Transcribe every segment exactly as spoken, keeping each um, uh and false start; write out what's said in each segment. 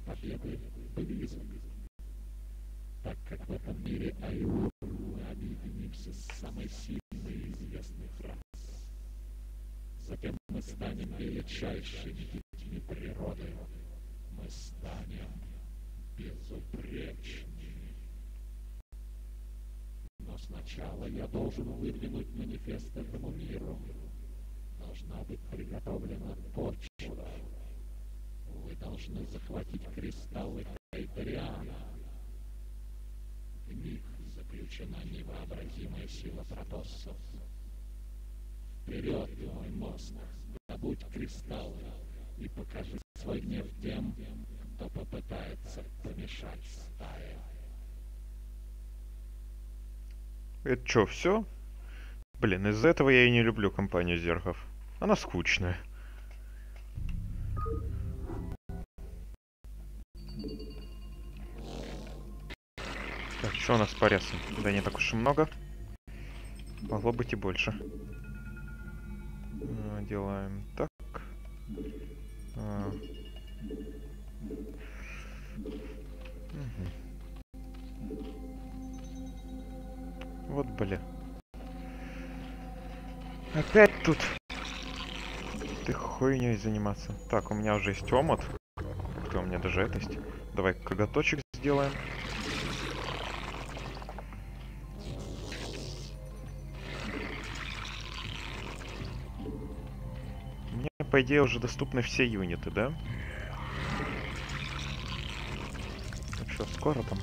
победы близок, так как в этом мире Аюр мы объединимся с самой сильной из известных рас. Затем мы станем величайшими детьми природы. Мы станем безупречными. Но сначала я должен выдвинуть манифест этому миру. Должна быть приготовлена почва. Вы должны захватить кристаллы Кайтериана. В них заключена невообразимая сила протоссов. Вперед, мой мозг, добудь кристаллы и покажи свой гнев тем, кто попытается помешать стае. Это что, все? Блин, из-за этого я и не люблю компанию зергов. Она скучная. Так, что у нас по рясам? Да не так уж и много. Могло быть и больше. А, делаем так. А. Угу. Вот, бля. Опять тут ты хуйней заниматься. Так, у меня уже есть омут. Кто у меня даже это есть. Давай коготочек сделаем. Мне, по идее, уже доступны все юниты, да? Ну что, скоро там?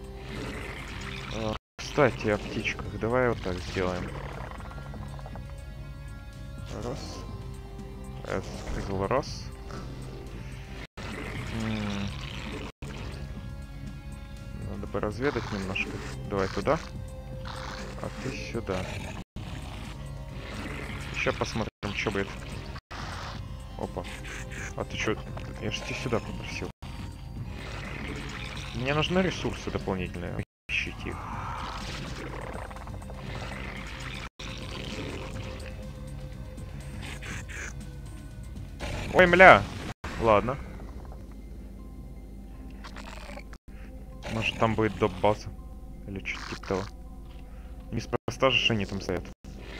А, кстати, о птичках. Давай вот так сделаем. Раз. Я сказал раз. М-м. Надо бы разведать немножко. Давай туда. А ты сюда. Сейчас посмотрим, что будет. Опа. А ты что? Я же тебя сюда попросил. Мне нужны ресурсы дополнительные. Ищите их. Ой, мля! Ладно. Может, там будет доп-база. Или что-то типа того. Неспроста же они там стоят.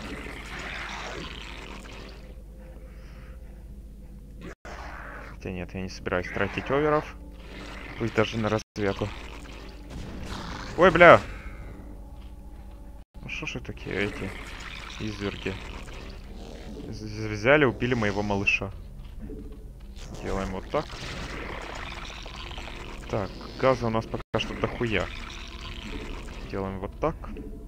Хотя нет, я не собираюсь тратить оверов. Пусть даже на разведку. Ой, бля! Ну что ж такие эти изверги? Взяли, убили моего малыша. Делаем вот так. Так, газа у нас пока что дохуя. Делаем вот так.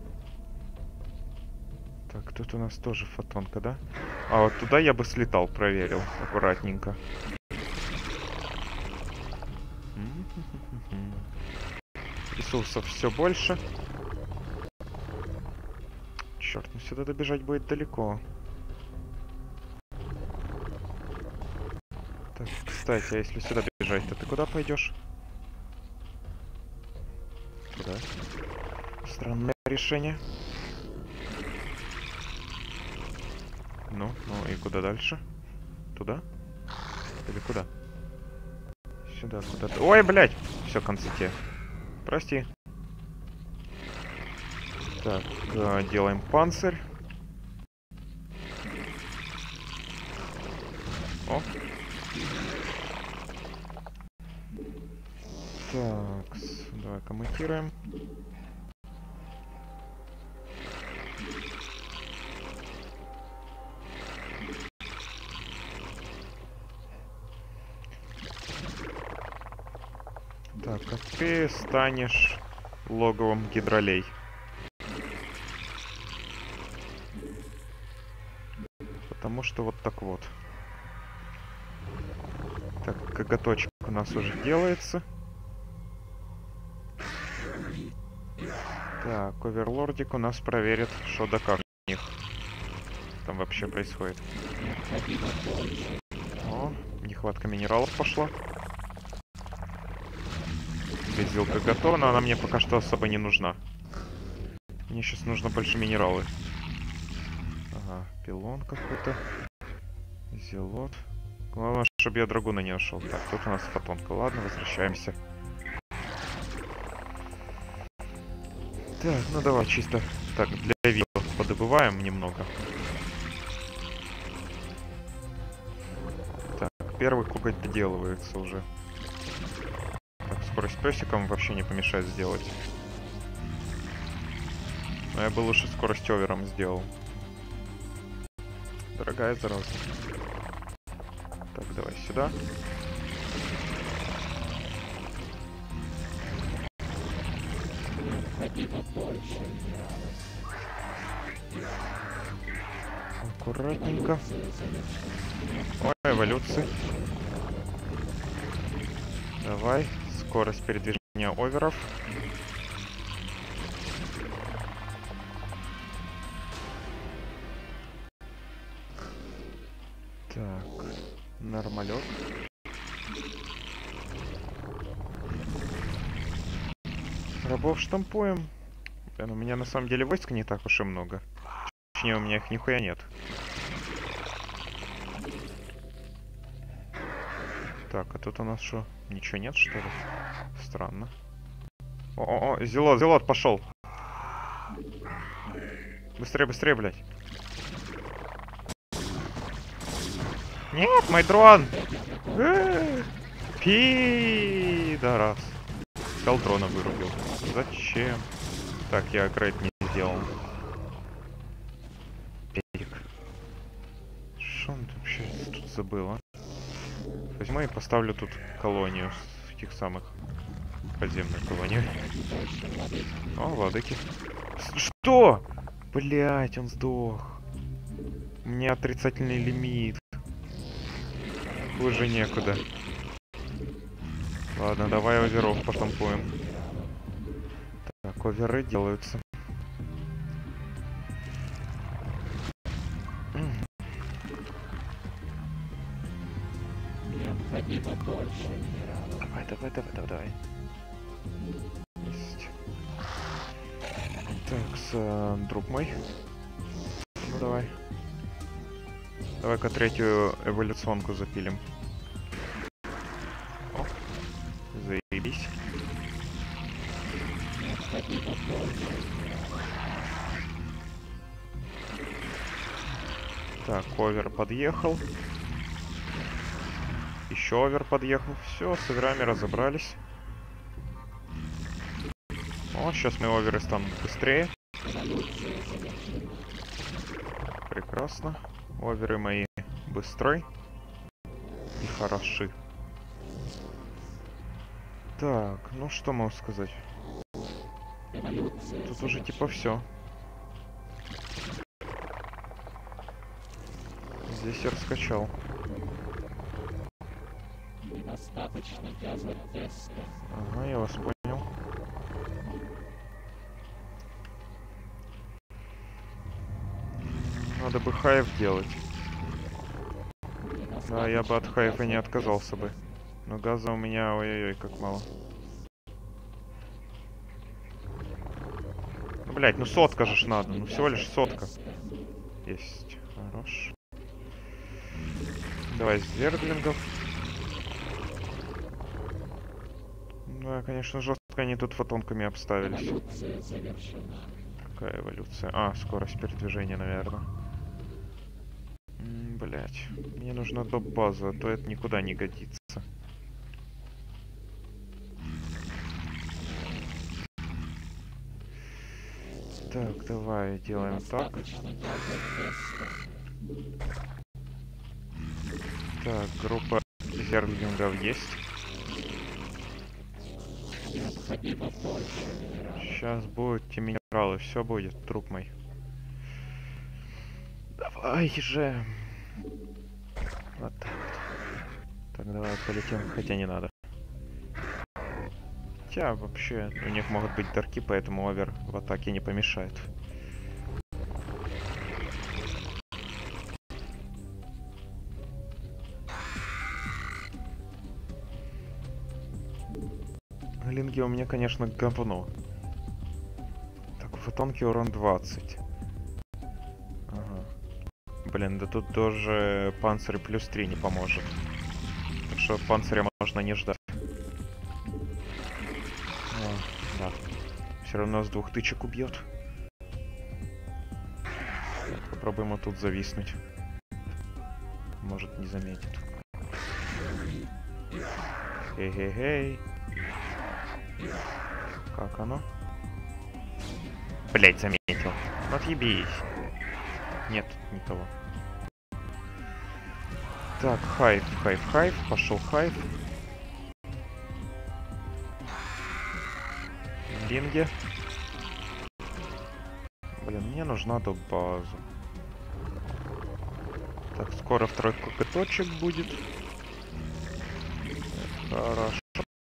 Так, тут у нас тоже фотонка, да? А вот туда я бы слетал, проверил. Аккуратненько. Ресурсов все больше. Черт, ну сюда добежать будет далеко. Так, кстати, а если сюда бежать, то ты куда пойдешь? Туда. Странное решение. Ну, ну и куда дальше? Туда? Или куда? Сюда, куда-то. Ой, блядь! Все, концете. Прости. Так, э, делаем панцирь. О. Так, давай комментируем. Так, а ты станешь логовом гидролей. Потому что вот так вот. Так, коготочек у нас уже делается. Так, оверлордик у нас проверит, что да как у них там вообще происходит. О, нехватка минералов пошла. Безилка готова, но она мне пока что особо не нужна. Мне сейчас нужно больше минералы. Ага, пилон какой-то. Зелот. Главное, чтобы я драгуна не нашел. Так, тут у нас фотонка. Ладно, возвращаемся. Так, ну давай чисто так для видео подобываем немного. Так, первый коготь доделывается уже. Так, скорость песиком вообще не помешает сделать. Но я бы лучше скорость овером сделал. Дорогая зараза. Так, давай сюда. Аккуратненько. Ой, эволюции. Давай. Скорость передвижения оверов. Так. Нормалек. Рабов штампуем. Блин, у меня на самом деле войск не так уж и много. Точнее, у меня их нихуя нет. Так, а тут у нас что? Ничего нет, что ли? Странно. О-о-о, Зелот, Зелот, пошел. Быстрее, быстрее, блядь. Нет, мой дрон! Пидорас. Сказал, дрона вырубил. Зачем? Так, я апгрейд не сделал. Педик. Что он вообще тут забыл, а? Возьму и поставлю тут колонию с этих самых подземных колоний. О, владыки. Что? Блять, он сдох. У меня отрицательный лимит. Хуже некуда. Ладно, давай оверов потампуем. Так, оверы делаются. Необходимо больше. Давай, давай, давай, давай, давай. Есть. Так, с, э, друг мой. Ну давай. Давай-ка третью эволюционку запилим. О, заебись. Так, овер подъехал. Еще овер подъехал. Все, с оверами разобрались. О, сейчас мы оверы станут быстрее. Прекрасно. Оверы мои быстрой и хороши. Так, ну что могу сказать? Тут уже типа все. Здесь я раскачал. Ага, я вас понял. Надо бы хайв делать. Да, я бы от хайфа не отказался бы. Но газа у меня, ой-ой-ой, как мало. Ну, блядь, ну сотка же ж надо. Ну всего лишь сотка. Есть. Хорош. Давай зерглингов. Да, конечно, жестко они тут фотонками обставились. Какая эволюция? А, скорость передвижения, наверное. Блять, мне нужна доп-база, а то это никуда не годится. Так, давай делаем так. Так, группа зерглингов есть. Сейчас будут те минералы, все будет, друг мой. Давай же. Вот так вот. Так, давай полетим, хотя не надо. Хотя вообще у них могут быть дарки, поэтому овер в атаке не помешает. Линги у меня, конечно, говно. Так, у фотонки урон двадцать. Ага. Блин, да тут тоже панцирь плюс три не поможет. Так что панциря можно не ждать. О, да. Все равно с двух тычек убьет. Попробуем вот тут зависнуть. Может, не заметит. Эй-эй-эй. Как оно? Блять, заметил. Ну отъебись. Нет, никого. Так, хайп, хайп, хайп. Пошел хайп. Ринге. Блин, мне нужна до базы. Так, скоро второй коготочек будет. Хорошо.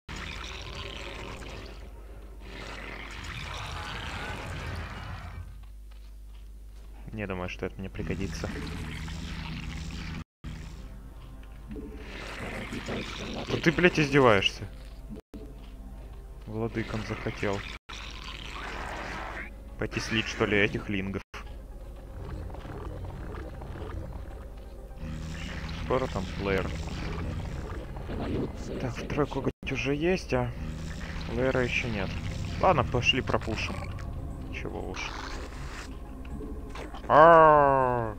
Не думаю, что это мне пригодится. Да ты, блядь, издеваешься. Владыкан захотел. Пойти слить, что ли, этих лингов. Скоро там плеер. Так, второй коготь уже есть, а плеера еще нет. Ладно, пошли пропушим. Чего уж. А-а-а!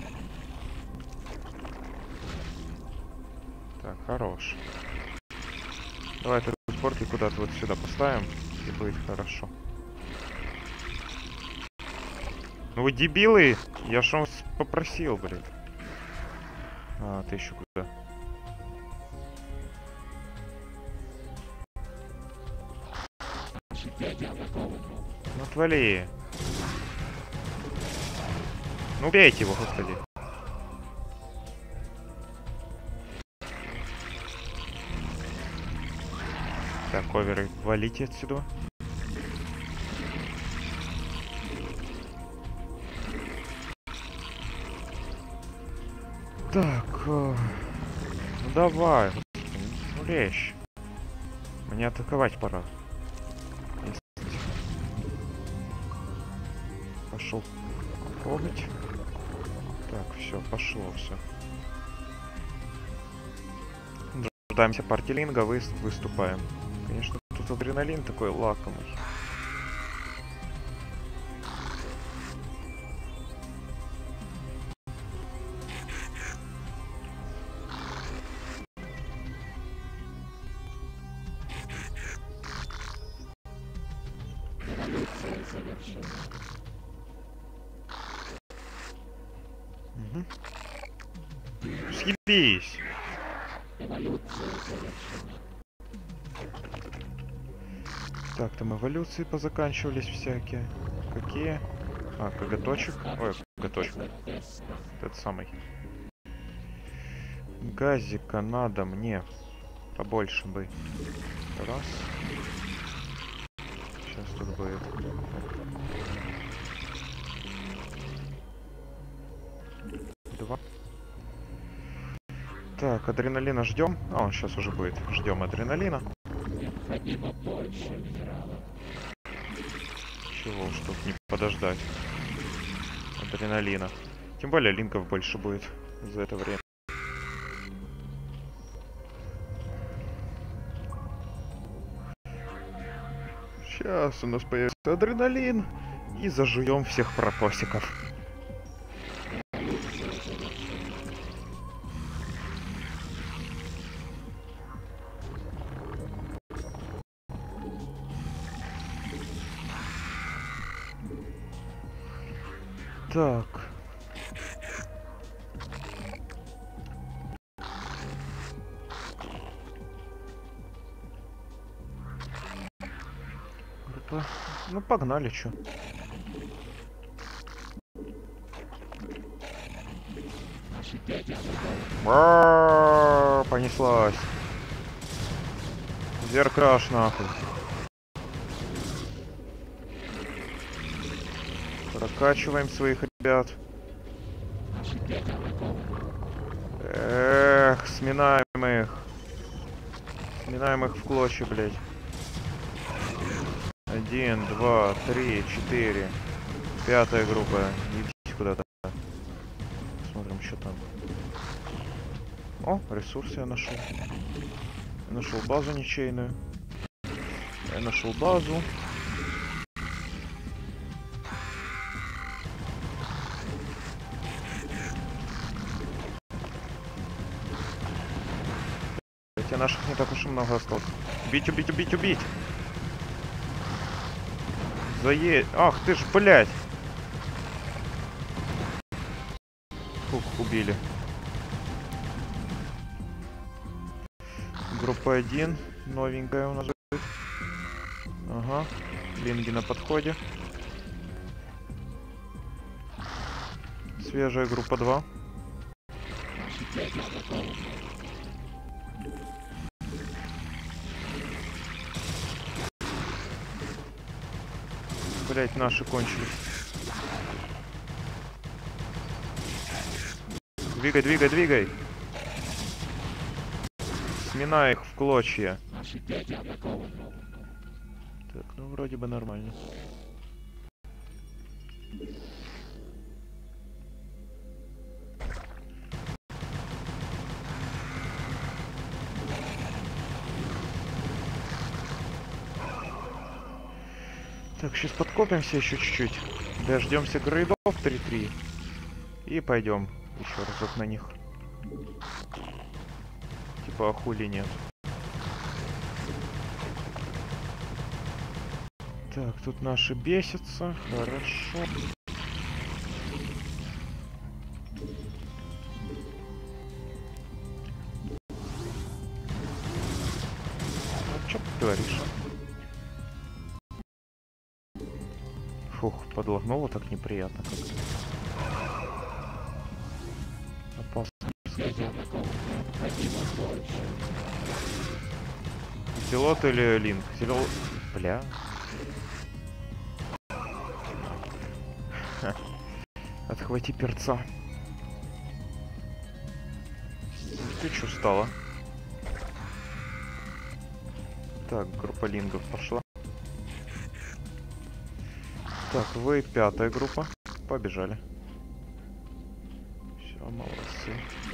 Так, хорош. Давай эту спорки куда-то вот сюда поставим, и будет хорошо. Ну вы дебилы! Я ж вас попросил, блин. А, ты еще куда? Ну отвали. Ну убейте его, господи. Так, оверы, валите отсюда. Так, э, ну давай, ну лещ. Мне атаковать пора. Пошел коготь. Так, все, пошло все. Дождаемся партилинга, вы, выступаем. Конечно, тут адреналин такой лакомый. Угу. Съебись! Так, там эволюции позаканчивались всякие. Какие? А, коготочек. Ой, коготочек. Этот самый. Газика надо мне. Побольше бы. Раз. Сейчас тут будет. Два. Так, адреналина ждем. А, он сейчас уже будет. Ждем адреналина. Необходимо больше минералов. Чего уж тут не подождать. Адреналина. Тем более линков больше будет за это время. Сейчас у нас появится адреналин. И зажуем всех пропосиков. Так. Группа. Ну погнали, чё. Бра, понеслась. Зеркраш нахуй. Прокачиваем своих ребят. Эх, сминаем их. Сминаем их в клочья, блядь. Один, два, три, четыре. Пятая группа. Идите куда-то. Смотрим, что там. О, ресурсы я нашел. Я нашел базу ничейную. Я нашел базу. Хотя наших не так уж и много осталось. Убить, убить, убить, убить! Зае... Ах ты ж, блядь! Фух, убили. Группа один. Новенькая у нас будет. Ага. Линги на подходе. Свежая группа два. Блять, наши кончились. Двигай, двигай, двигай. Сминай их в клочья. Так, ну вроде бы нормально. Так, сейчас подкопимся еще чуть-чуть. Дождемся грейдов три-три. И пойдем еще разок на них. Типа, а хули нет. Так, тут наши бесятся. Хорошо. А что ты говоришь? Фух, подлагнуло так неприятно как-то. Опасно. Зелот или Линк? Зелот... Бля. Ха. Отхвати перца. Ты чё стало? Так, группа лингов пошла. Так, вы пятая группа. Побежали. Все, молодцы.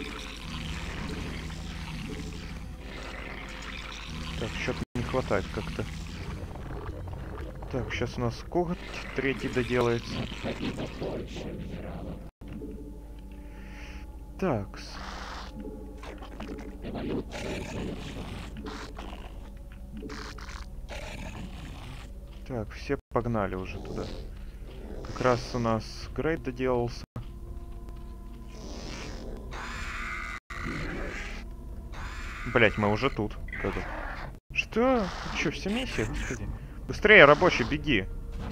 Так, что-то не хватает как-то. Так, сейчас у нас коготь третий доделается. Такс. Так, все погнали уже туда. Как раз у нас грейд доделался. Блять, мы уже тут. Как это? Что? Че, все миссии, господи? Быстрее, рабочий, беги!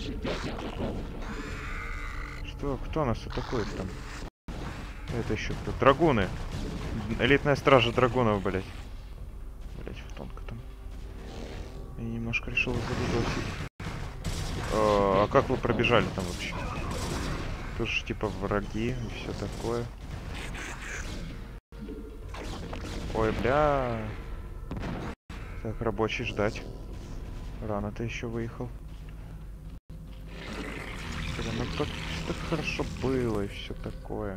Что? Кто нас атакует там? Это еще кто? Драгуны! Элитная стража драгунов, блять. Блять, фотонка там. Я немножко решил задудосить. А, а как вы пробежали там вообще? Тоже типа враги и все такое. Ой, бля. Так, рабочий ждать. Рано-то еще выехал. Бля, ну как все так хорошо было и все такое.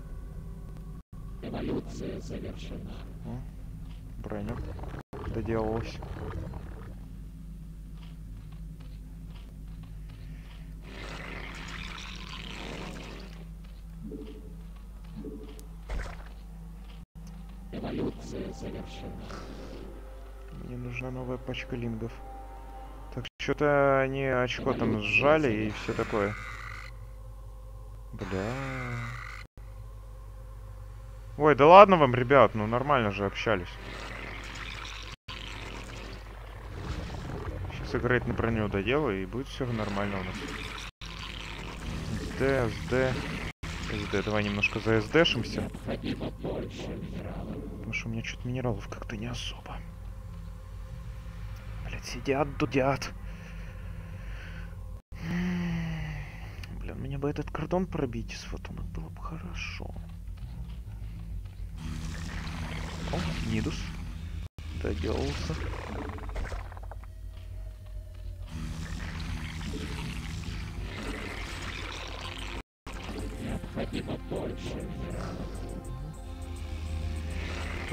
Эволюция завершена. О, броня доделалась. Эволюция завершена. Мне нужна новая пачка лингов. Так, что-то они очко там сжали и все такое. Бля. Ой, да ладно вам, ребят, ну нормально же общались. Сейчас играть на броню доделаю, и будет все нормально у нас. СД, СД. СД, давай немножко за СДшимся. Потому что у меня что-то минералов как-то не особо. Блять, сидят, дудят. Блин, мне бы этот кордон пробить из фотонок было бы хорошо. О, Нидус. Доделался. Необходимо больше минералов.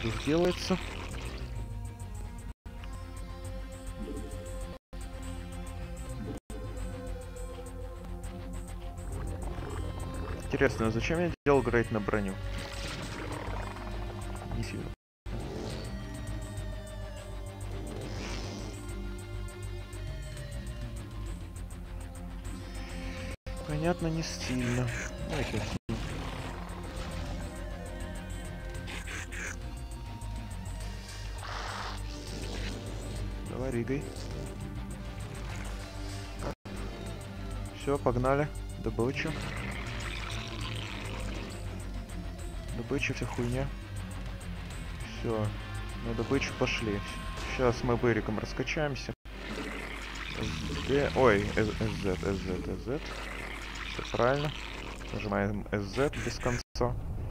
тут делается. Интересно, а зачем я делал грейд на броню? Не сильно. Понятно, не стильно. Ну, это стильно. Давай, ригай. Все, погнали. Добычу. Добыча, вся хуйня. Все. На добычу пошли. Сейчас мы быриком раскачаемся. эс ди. Ой, эс зет, эс зет, эс зет. Все правильно. Нажимаем эс зет без конца.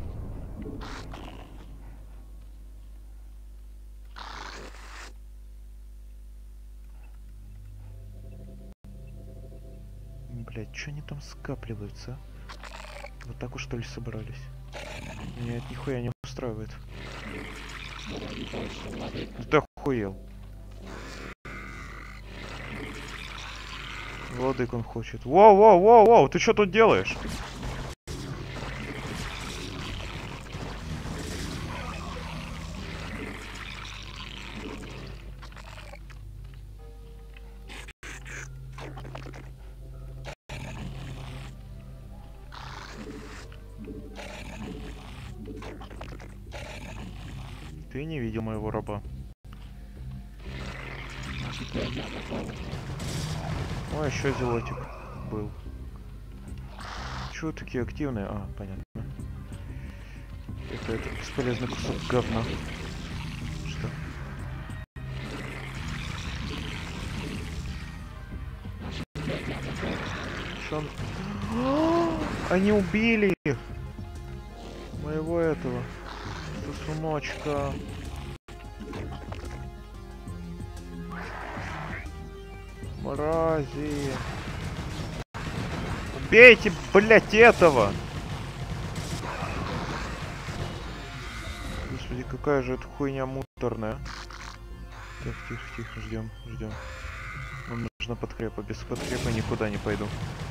Блять, что они там скапливаются? Вот так уж что ли собрались? Нет, нихуя не устраивает. Да охуел. Владык он хочет. Воу, воу, воу, воу, ты что тут делаешь? Ты не видел моего раба. Ой, еще зелотик был. Чего такие активные? А, понятно. Это, это бесполезный кусок говна. Что? Что он... Они убили моего этого сосуночка. Мрази. Убейте, блять, этого! Господи, какая же эта хуйня муторная. Так, тихо, тихо, ждем, ждем. Нам нужно подкрепа. Без подкрепа никуда не пойду.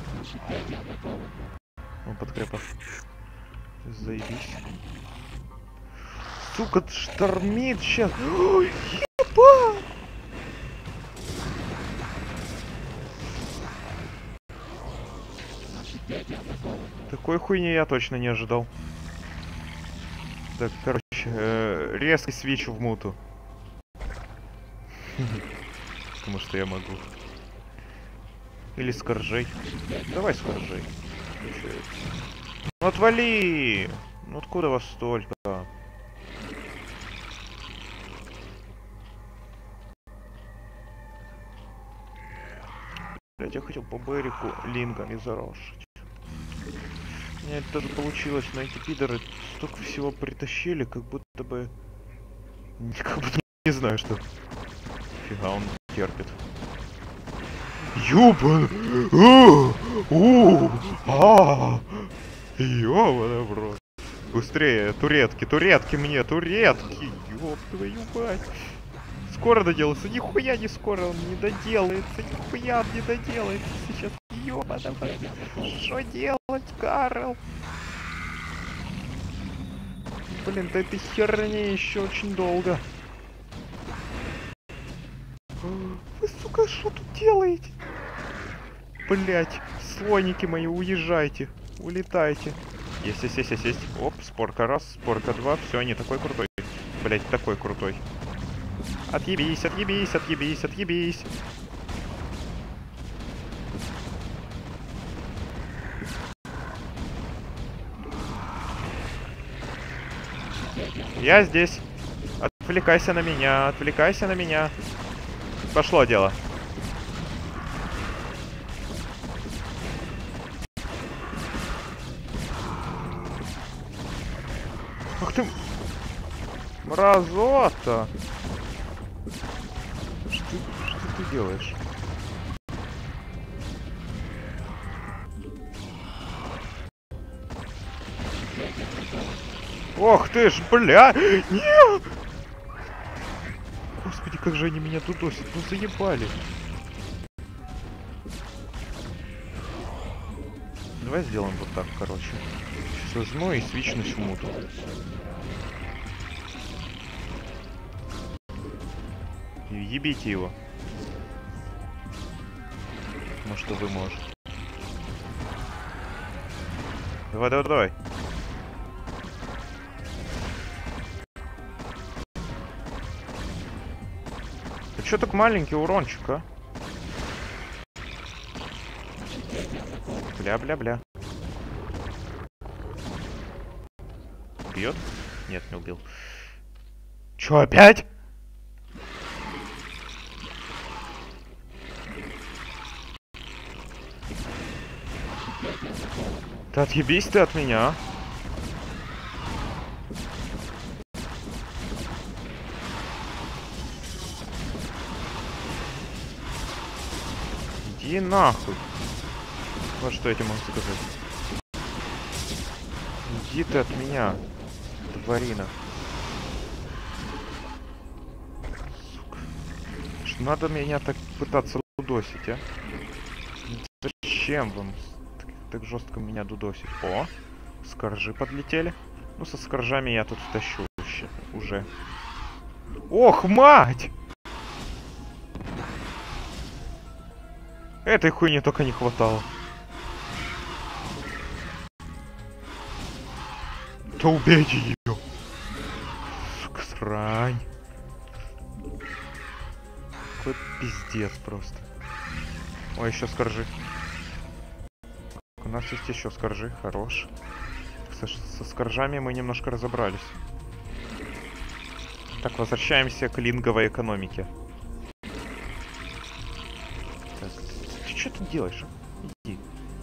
Вон подкрепа. Заебись. Сука, штормит сейчас. Ой, ебать! Такой хуйни я точно не ожидал. Так, короче, э, резкий свич в муту. Потому что я могу. Или скоржей. Давай скоржей. Ну отвали! Ну откуда вас столько? Блять, я хотел по Берику лингами зарошить. У меня это тоже получилось, но эти пидоры столько всего притащили, как будто бы... Как будто не знаю, что... Фига он терпит. Ёбан! Ёбана в рот. Быстрее, туретки, туретки мне, туретки! Ёб твою мать! Скоро доделается, нихуя не скоро он не доделается, нихуя он не доделается сейчас. Ёбана, что делать, Карл? Блин, да этой херни еще очень долго. Вы, сука, что тут делаете? Блять, слоники мои, уезжайте, улетайте. Есть, есть, есть, есть, есть. Оп, спорка раз, спорка два, все, не такой крутой. Блять, такой крутой. Отъебись, отъебись, отъебись, отъебись. Я здесь. Отвлекайся на меня, отвлекайся на меня. Пошло дело. Ах ты... Мразота! Что, что ты делаешь? Ох ты ж, бля! Нет! Господи, как же они меня дудосят, ну заебали. Давай сделаем вот так, короче. Сейчас возьму и свичнусь в муту. Ебите его. Ну что вы можете. Давай, давай, давай. Ты чё так маленький урончик, а? Бля-бля-бля. Бьет? Нет, не убил. Чё, опять? Да отъебись ты от меня, а? Иди нахуй. Вот что я тебе могу сказать. Иди ты от меня, тварина. Сука. Что надо меня так пытаться дудосить, а? Зачем вам так, так жестко меня дудосить? О, скоржи подлетели. Ну, со скоржами я тут втащу еще, уже. Ох, мать! Этой хуйни только не хватало. Да убейте ее! Сука, срань. Какой пиздец просто. Ой, еще скоржи. У нас есть еще скоржи, хорош. Со, со скоржами мы немножко разобрались. Так, возвращаемся к линговой экономике. Так, ты что тут делаешь? Иди.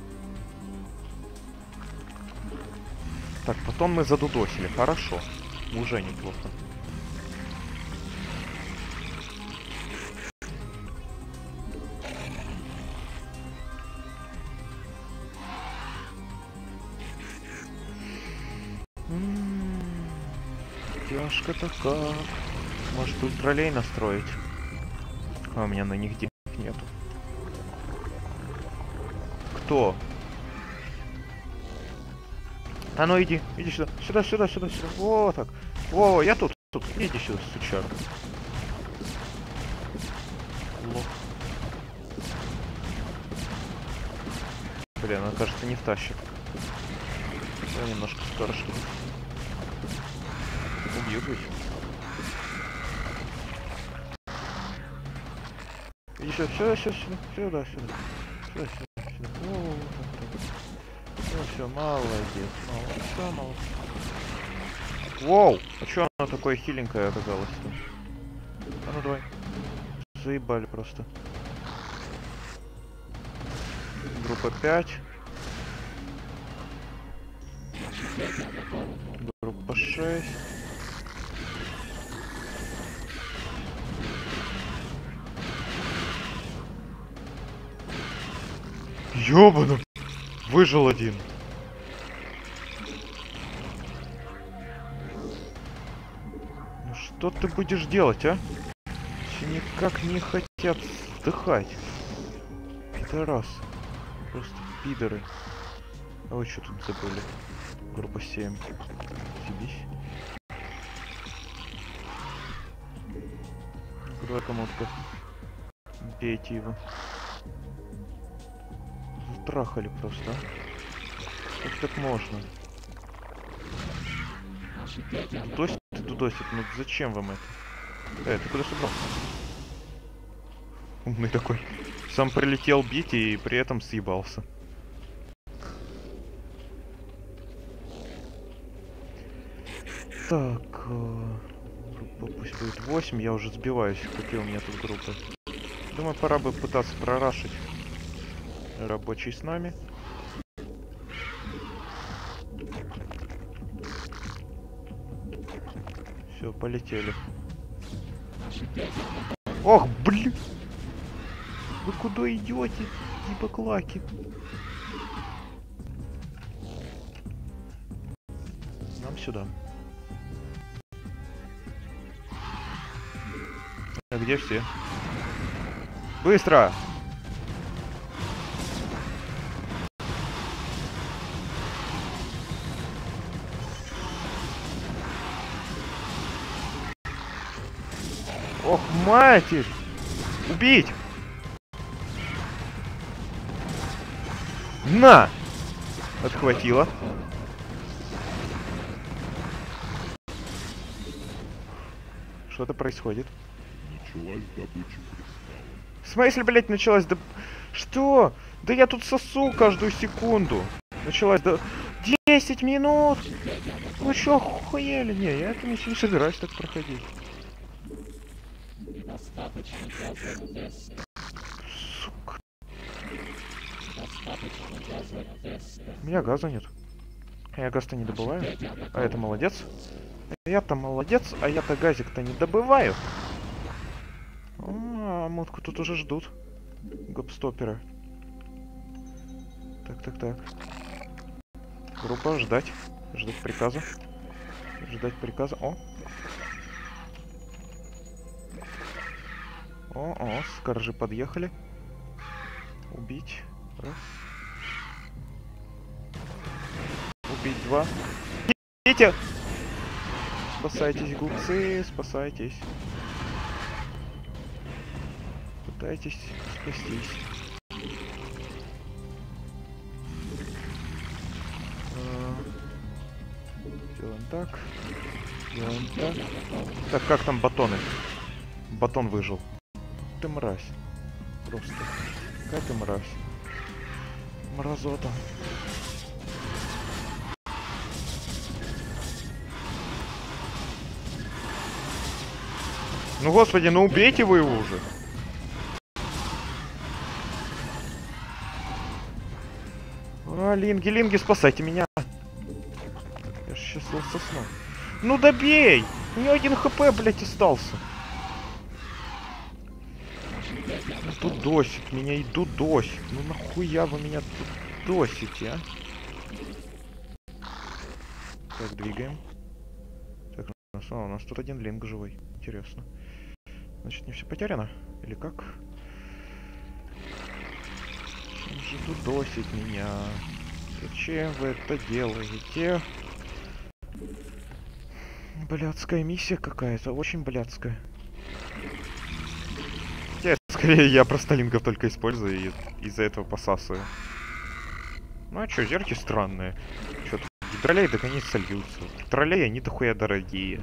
Так, потом мы задудосили. Хорошо. Уже неплохо. Тяжко-то как. Может, ультралей настроить? А у меня на них денег нету. Кто? А ну иди, иди сюда, сюда, сюда, сюда, сюда. Вот так. Во, я тут, тут. Иди сюда, сучара. Лох. Блин, она, кажется, не втащит. Я немножко скорочу. Убьют ведь. Иди сюда, сюда, сюда, сюда, сюда, сюда. Сюда, сюда, сюда. О, ну все, молодец, молодца, молодца. Воу! А чё она такое хиленькое оказалась-то? А ну давай. Заебали просто. Группа пять. Группа шесть. Ёбану! Выжил один. Ну что ты будешь делать, а? Все никак не хотят вдыхать. Пидорас. Просто пидоры. А вы что тут забыли? Группа семь. Съебись. Давай кому-то. Бейте его. Затрахали просто, а? Как так можно? Дудосит и дудосит. Ну зачем вам это? Э, ты куда собрался? Умный такой. Сам прилетел бить и при этом съебался. Так. Группа пусть будет восемь. Я уже сбиваюсь. Какие у меня тут группы? Думаю, пора бы пытаться прорашить. Рабочий с нами. Все, полетели. Ох, блин! Вы куда идете, типа клаки? Нам сюда. А где все? Быстро! Ох, матерь! Убить! На! Отхватила. Что-то происходит. Началась добыча кристалла. В смысле, блядь, началась доб... Что? Да я тут сосу каждую секунду. Началась до... десять минут! Вы чё, охуели? Не, я это не собираюсь так проходить. Недостаточно газа теста. Сука. Достаточно газа теста. У меня газа нет. Я газ-то не добываю. А это молодец. Я-то молодец, а я-то газик-то не добываю. А, мутку тут уже ждут. Гопстоперы. Так, так, так. Группа, ждать. Ждать приказа. Ждать приказа. О! О, о, скоржи подъехали. Убить. Раз. Убить два. Идите! Спасайтесь, глупцы, спасайтесь. Пытайтесь спастись. А, делаем так. Делаем так. Так, как там батоны? Батон выжил. Ты мразь. Просто. Какая ты мразь. Мразота. Ну господи, ну убейте вы его уже. А, линги, линги, спасайте меня. Я ж сейчас его сосну. Ну добей! У него один хп, блять, остался. Ну дудосит меня и дудосит. Ну нахуя вы меня дудосите, а? Так, двигаем. Так, а, у нас тут один линг живой. Интересно. Значит, не все потеряно? Или как? Зачем же дудосить меня? Зачем вы это делаете? Блядская миссия какая-то, очень блядская. Я, скорее, я просто лингов только использую и из-за этого посасываю. Ну а чё, зерки странные. Чё-то гидролей до конец сольются. Троллей они дохуя дорогие.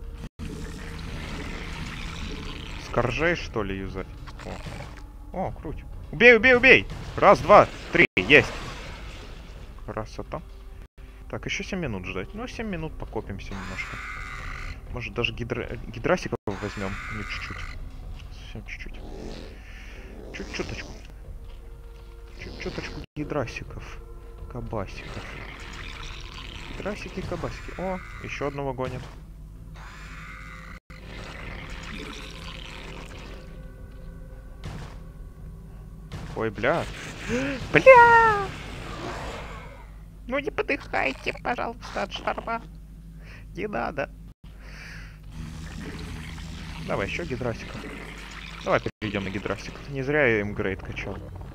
Скоржей, что ли, юзать? О, О круть. Убей, убей, убей! Раз, два, три, есть! Красота. Так, еще семь минут ждать. Ну, семь минут покопимся немножко. Может, даже гидро... гидрасиков возьмем. Не чуть-чуть. Совсем чуть-чуть. Чуть-чуточку. Чуть-чуточку гидрасиков. Кабасиков. Гидрасики, кабасики. О, еще одного гонят. Ой, бля. Бля! Ну не подыхайте, пожалуйста, от шарма. Не надо. Давай, еще гидрасиков. Давай перейдем на гидрасиков. Не зря я им грейд качал.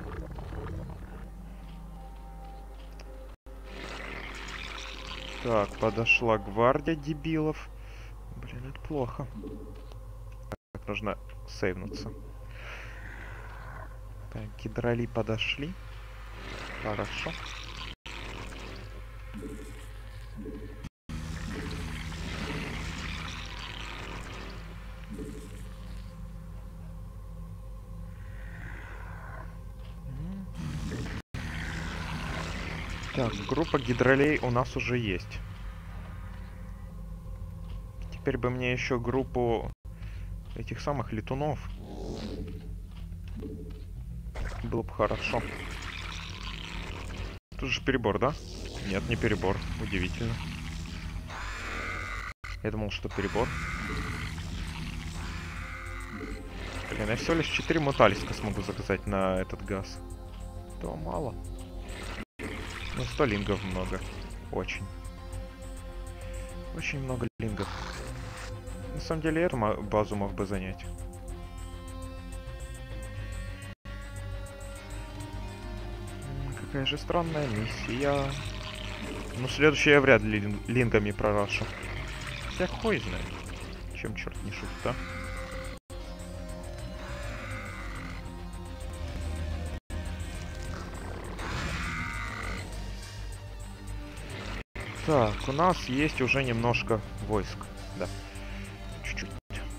Так, подошла гвардия дебилов. Блин, это плохо. Так, нужно сейвнуться. Так, гидроли подошли. Хорошо. Так, группа гидролей у нас уже есть. Теперь бы мне еще группу этих самых летунов. Было бы хорошо. Тут же перебор, да? Нет, не перебор. Удивительно. Я думал, что перебор. Блин, я всего лишь четыре муталиска смогу заказать на этот газ. То мало. Ну, сто лингов много. Очень. Очень много лингов. На самом деле, эту базу мог бы занять. Какая же странная миссия. Ну, следующее я вряд ли лин лингами прорашу. Я хуй знает. Чем черт не шутит, да? Так, у нас есть уже немножко войск. Да. Чуть-чуть.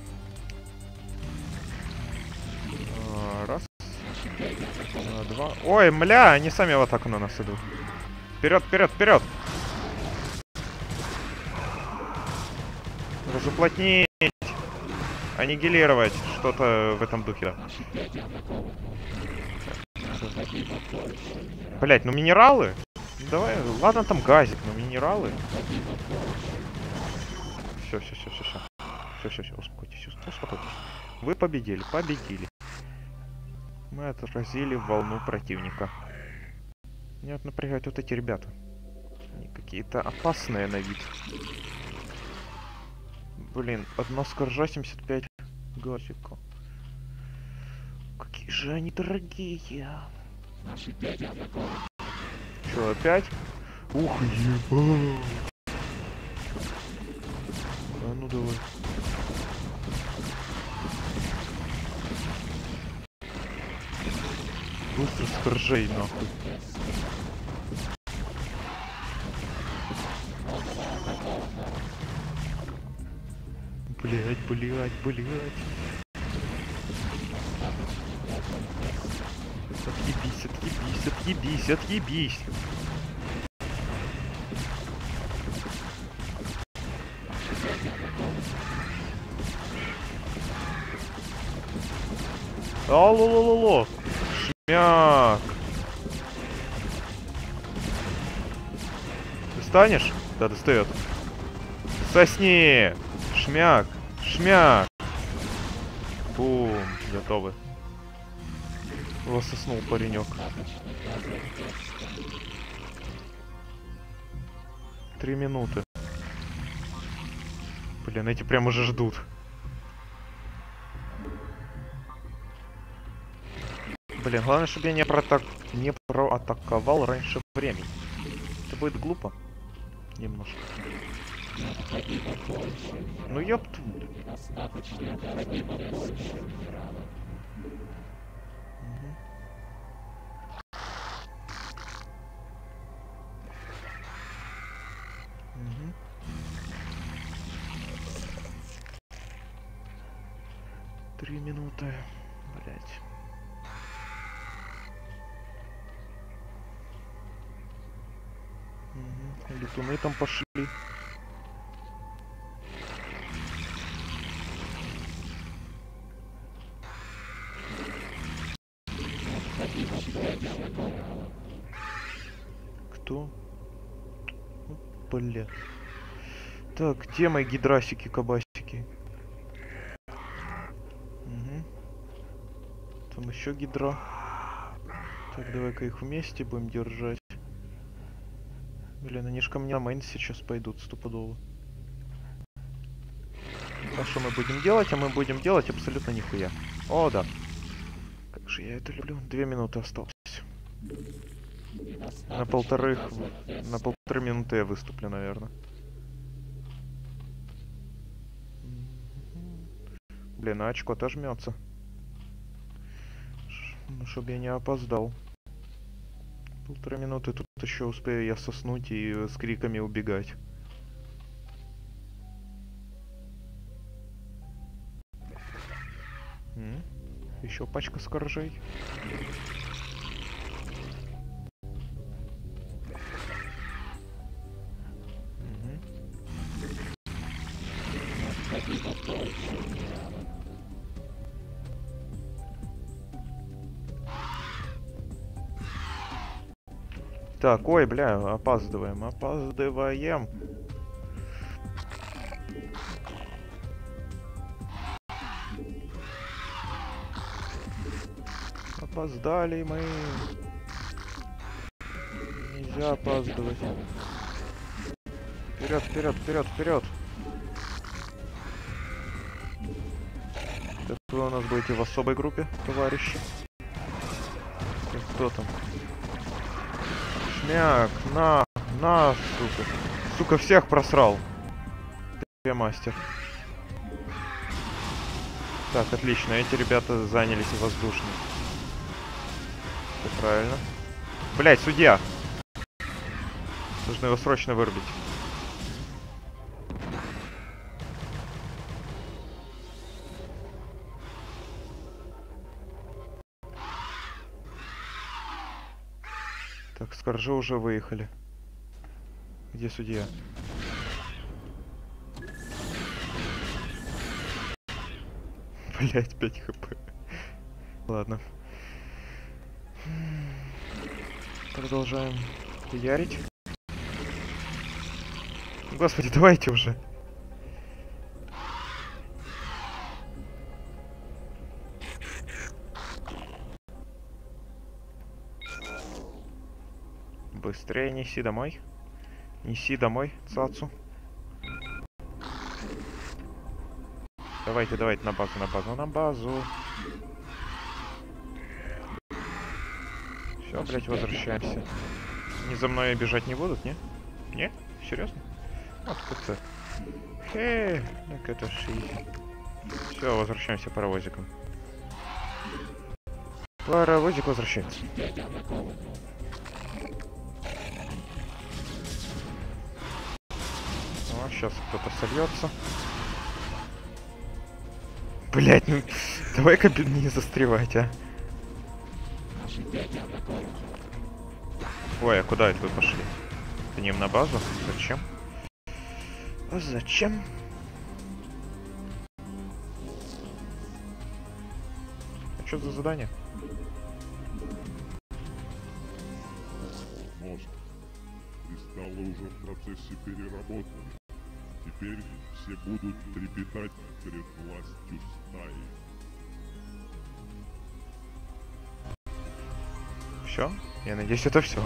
Раз. Два. Ой, мля, они сами в атаку на нас идут. Вперед, вперед, вперед! Разуплотнить! Аннигилировать! Что-то в этом духе, да. Блять, ну минералы? Давай, ладно там газик, но минералы. Все, все, все, все, все. Все, все, все, успокойтесь, успокойтесь. Вы победили, победили. Мы отразили волну противника. Меня вот напрягают вот эти ребята. Они какие-то опасные на вид. Блин, одна скоржа семьдесят пять газика. Какие же они дорогие. Че, опять? Ух, ебать. А ну давай. Быстро скоржей, нахуй. Блять, блять, блять. Отъебись, отъебись, отъебись, отъебись. Алло-ло-ло-ло. Шмяк. Достанешь? Да, достает. Сосни. Шмяк. Шмяк. Бум. Готовы. Лососнул паренек. Три минуты. Блин, эти прям уже ждут. Блин, главное, чтобы я не, проатак... не проатаковал раньше времени. Это будет глупо. Немножко. Ну ёпт. Угу. Три минуты. Блять. Угу. Летуны там пошли. Кто? Бля. Так, где мои гидрасики, кабасики? Угу. Там еще гидра. Так, давай-ка их вместе будем держать. Блин, они ж ко мне на мейн сейчас пойдут стопудово. А что мы будем делать? А мы будем делать абсолютно нихуя. О, да. Как же я это люблю. Две минуты осталось. На полторы... На полторы минуты я выступлю, наверное. Блин, а очко тоже жмется. Ну, чтобы я не опоздал. Полторы минуты тут еще успею я соснуть и с криками убегать. М? Еще пачка скоржей. Так, ой, бля, опаздываем, опаздываем. Опоздали мы. Нельзя опаздывать. Вперед, вперед, вперед, вперед. Так вы у нас будете в особой группе, товарищи. Так, кто там? Шмяк, на, на, сука. Сука, всех просрал. Ты мастер. Так, отлично, эти ребята занялись воздушным. Все правильно. Блять, судья! Нужно его срочно вырубить. Так, скоржи уже выехали. Где судья? Блять, пять хп. Ладно. Продолжаем ярить. Господи, давайте уже. Быстрее неси домой. Неси домой, цацу. Давайте, давайте на базу, на базу, на базу. Все, блять, возвращаемся. Они за мной бежать не будут, не? Не? Серьезно? Вот как-то. Хе, ну это шизи. Все, возвращаемся паровозиком. Паровозик возвращается. О, сейчас кто-то сольется. Блять, ну давай-ка не застревать, а. Ой, а куда это вы пошли? К ним на базу? Зачем? А зачем? А что за задание? Мозг. Кристаллы уже в процессе переработки. Теперь все будут трепетать перед властью стаи. Все? Я надеюсь, это все.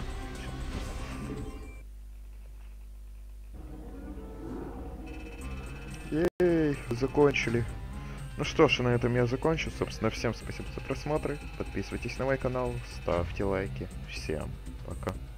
Ей, закончили. Ну что ж, на этом я закончу. Собственно, всем спасибо за просмотр. Подписывайтесь на мой канал, ставьте лайки. Всем пока.